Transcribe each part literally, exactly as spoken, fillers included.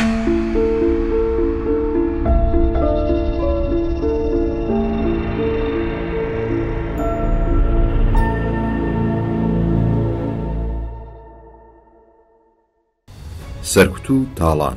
سەرکوت و تاڵان.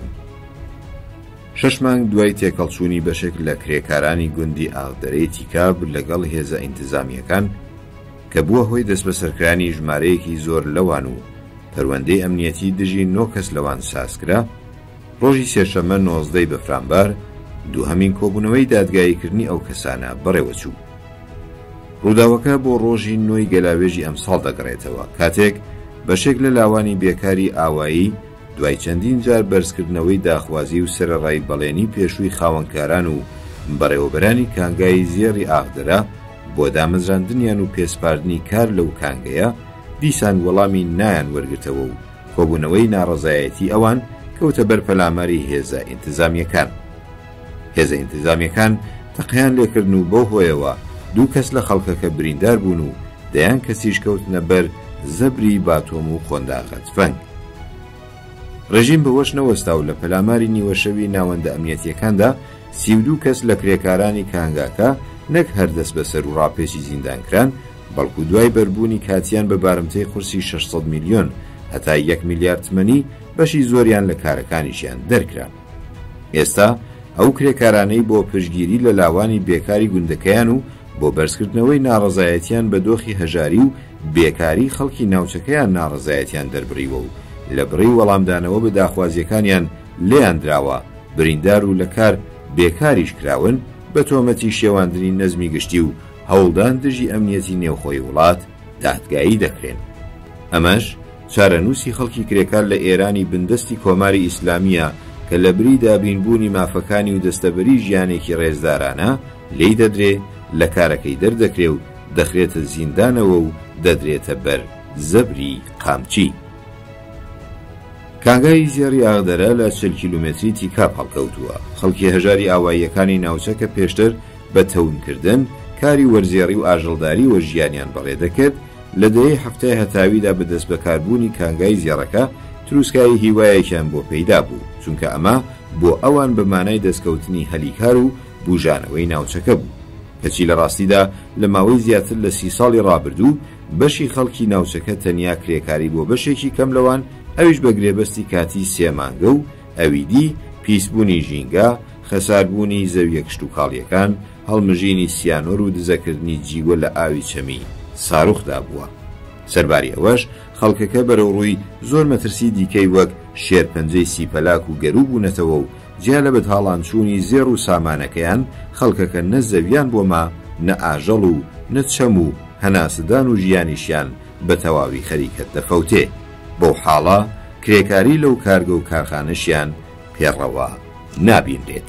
شەش مانگ دوای تێکەڵچوونی بەشێک لە کرێکارانی گوندی ئاغدەرەی تیکاب لەگەڵ هێزە ئینتیزامیەکان کە بووە هۆی دەست بەسەرکردنی ژمارەیەکی زۆر لەوان و پەروەندەی ئەمنیەتی دژی نۆ کەس لەوان سازکرا، ڕۆژی سێشەممە نۆزدەی بەفرامبار دووهەمین کۆبوونەوەی دادگاییکردنی ئەو کەسانە بەڕێوەچوو. ڕووداوەکە بۆ ڕۆژی نۆی گەلاوێژی ئەمساڵ دەگەڕێتەوە، کاتێک بەشێک لە لاوانی بێکاری ئاوایی دوای چەندین جار بەرزکردنەوەی داخوازی و سەرەڕای بەڵێنی پێشووی خاوەنکاران و بەڕێوەبەرانی کانگای زێڕی ئاغدەرە بۆ دامەزراندنیان و پێسپاردنی کار لەو کانگەیە دیسان وەڵامی نایان وەرگرتەوە و کۆبوونەوەی ناڕەزایەتی ئەوان کەوتە بەر پەلاماری هێزە ئینتیزامیەکان. هێزە ئینتیزامیەکان تەقیان لێکردن و بەو هۆیەوە دوو کەس لە خەڵکەکە بریندار بوون و دەیان کەسیش کەوتنە بەر زەبری باتۆم و خۆنداغەت فەنگ. ڕژیم بەوەش نەوەستا و لە پەلاماری نیوەشەوی ناوەندە ئەمنیەتیەکاندا سی و دوو کەس لە کرێکارانی کانگاکە نەک هەردەست بەسەر و ڕاپێچی زیندانکران، بەڵکو دوای بەربوونی کاتیان بە بارمتەی قورسی شەشسەد میلیۆن هەتا یەک میلیارد تمەنی بەشی زۆریان لە کارەکانیشیان دەرکرا. ئێستا ئەو کرێکارانەی بۆ پشتگیری لە لاوانی بێکاری گوندەکەیان و بۆ بەرزکردنەوەی ناڕەزایەتیان بە دۆخی هەژاری و بێکاری خەڵکی ناوچەکەیان ناڕەزایەتیان دەربڕیوە و لە بڕی وەڵامدانەوە بە داخوازیەکانیان لێیان دراوە، بریندار و لە کار بێکاریش کراون بە تۆمەتی شێواندنی نەزمی گشتی و هەوڵدان دژی ئەمنیەتی نێوخۆی وڵات دادگایی دەکرێن. ئەمەش چارەنووسی خەڵکی کرێکار لە ئێرانی بندستی کۆماری ئیسلامیە کە لە بری دابینبوونی مافەکانی و دەستەبەری ژیانێکی ڕێزدارانە لێی دەدرێ، لە کارەکەی دەردەکرێ و دەخرێتە زیندانەوە و دەدرێتە بەر زەبری قامچی. کانگای زێڕی ئاغدەرە لە چل کیلومتری تیکاب هەڵکەوتووە. خەڵکی هەژاری ئاواییەکانی ناوچەکە پێشتر بە تەونکردن کاری وەرزێڕی و ئاژەڵداری وە ژیانیان بەڕێ دەکرد. لە دەیەی هەفتەی هەتاویدا بەدەست بەکاربوونی کانگای زێڕەکە تروسکایی هیوایەکیان بۆ پەیدا بوو، چونکە ئەمە بۆ ئەوان بەمانای دەستکەوتنی هەلیکار و بوژانەوەی ناوچەکە بوو، کەچی لە ڕاستیدا لە ماوەی زیاتر لە سی ساڵی ڕابردوو بەشی خەڵکی ناوچەکە تەنیا کرێکاری بۆ بەشێکی کەم لەوان، ئەویش بە گرێبەستی کاتی سێمانگە و ئەویدی پیسبوونی ژینگە، خەساربوونی زەویە کشت و کاڵیەکان، هەڵمژینی سیانۆر و دزەکردنی جیوە لە ئاوی چەمی ساروخدا بووە. سەرباری ئەوەش خەڵکەکە بەرەو ڕووی زۆر مەترسی دیکەی وەک شێرپەنجەی سیپەلاک و گەروو بوونەتەوە و جیا لە بەدهاڵانچوونی زێڕ و سامانەکەیان خەڵکەکە نە زەویان بۆما، نە ئاژەڵ و نە چەم و هەناسدان و ژیانیشیان بە تەواوی خەریکەت دەفەوتێ. بەو حاڵە کرێکاری لەو کارگە و کارخانەشیان پێڕەوە نابینرێت.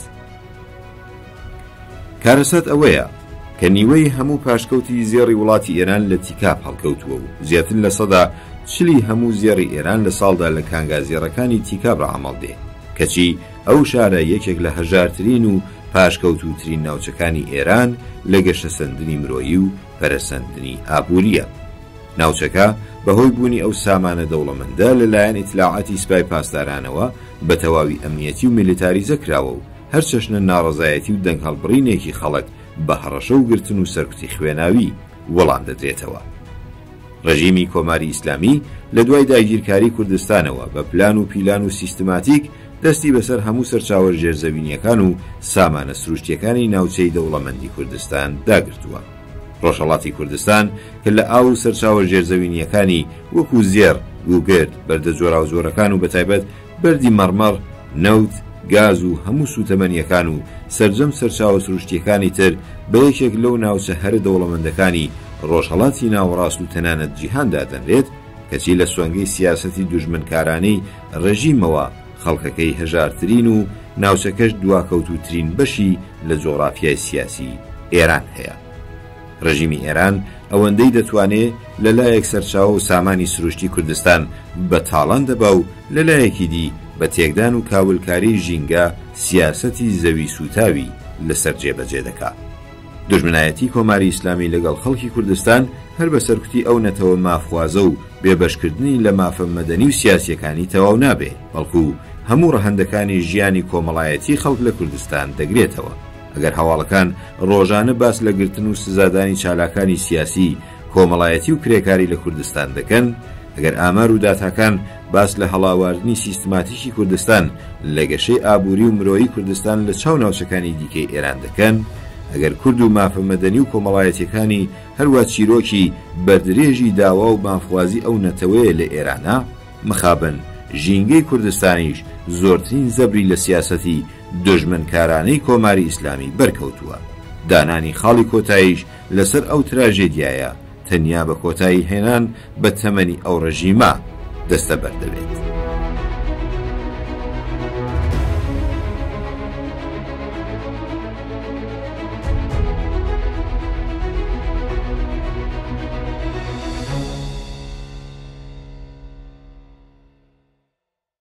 کارەسەت ئەوەیە کە نیوەی هەموو پاشکەوتی زێڕی وڵاتی ئێران لە تیکاب هەڵکەوتووە و زیاتر لە سەدا چلی هەموو زێڕی ئێران لە ساڵدا لە کانگازێڕەکانی تیکاب ڕەعەمەڵ دێ، کەچی ئەو شارە یەکێک لە هەژارترین و پاشکەوتوترین ناوچەکانی ئێران لە گەشە سەندنی مرۆیی و پەرەسەندنی ئابووریە. ناوچەکە بەهۆی بوونی ئەو سامانە دەوڵەمەندە لەلایەن ئیتلاعاتی سوپای پاسدارانەوە بە تەواوی ئەمنیەتی و میلیتاریزە کراوە و هەر چەشنە ناڕەزایەتی و دەنگ هەڵبڕینێکی خەڵک بە هەڕەشە و گرتن و سەرکوتی خوێناوی وەڵام دەدرێتەوە. ڕژیمی کۆماری ئیسلامی لە دوای داگیرکاری کوردستانەوە بە پلان و پیلان و سیستماتیک دەستی بەسەر هەموو سەرچاوە ژێرزەوینیەکان و سامانە سروشتیەکانی ناوچەی دەوڵەمەندی کوردستان داگرتووە. ڕۆژهەڵاتی کوردستان کە لە ئاو سەرچاوە ژێرزەوینیەکانی وەکو زێر، گوگرد، بەردە جۆرا و زۆرەکان و بەتایبەت بەردی مەڕمەڕ، نەوت، گاز و هەموو سوتەمەنیەکان و سەرجەم سەرچاوە سروشتیەکانی تر بە یەکێک لەو ناوچە هەرە دەوڵەمەندەکانی ڕۆژهەڵاتی ناوەڕاست و تەنانەت جیهاندا دەنرێت، کەچی لە سۆنگەی سیاسەتی دوژمنکارانەی ڕژیمەوە خەڵکەکەی هەژارترین و ناوچەکەش دواکەوتوترین بەشی لە جۆغرافیای سیاسی ئێران هەیە. ڕژیمی ئێران ئەوەندەی دەتوانێت لەلایەک سەرچاوە و سامانی سروشتی کوردستان بە تاڵان دەبا و لەلایەکی دی بە تێکدان و کاولکاری ژینگە سیاسەتی زەوی سوتاوی لەسەر جێبەجێ دەکات. دژمنایەتی کۆماری ئیسلامی لەگەڵ خەڵکی کوردستان هەر بە سەرکوتی ئەو نەتەوە مافخوازە و بێبەشکردنی لە مافە مەدەنی و سیاسیەکانی تەواو نابێ، بەڵکو هەموو ڕەهەندەکانی ژیانی کۆمەڵایەتی خەڵک لە کوردستان دەگرێتەوە. ئەگەر هەواڵەکان ڕۆژانە باس لە گرتن و سزادانی چالاکانی سیاسی، کۆمەڵایەتی و کرێکاری لە کوردستان دەکەن، ئەگەر ئامار و داتاکان باس لە هەڵاواردنی سیستماتیکی کوردستان لە گەشەی ئابووری و مرۆیی کوردستان لە چاو ناوچەکانی دیکەی ئێران دەکەن، ئەگەر کورد و مافە مەدەنی و کۆمەڵایەتیەکانی هەروە چیرۆکی بەردرێژی داوا و مافوازی ئەو نەتەوەیە لە ئێرانە، مخابن ژینگەی کوردستانیش زۆرترین زەبری لە سیاسەتی دژمنکارانەی کۆماری ئیسلامی بەرکەوتووە. دانانی خاڵی کۆتاییش لەسەر ئەو تراژێدیایە تەنیا بە کۆتایی هێنان بە تەمەنی ئەو ڕەژیمە دەستەبەر دەبێت.